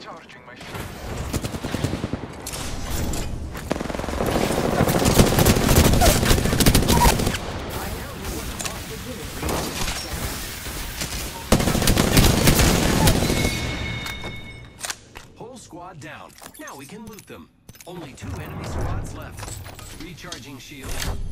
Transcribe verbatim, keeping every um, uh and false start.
Recharging my shield. Whole squad down. Now we can loot them. Only two enemy squads left. Recharging shield.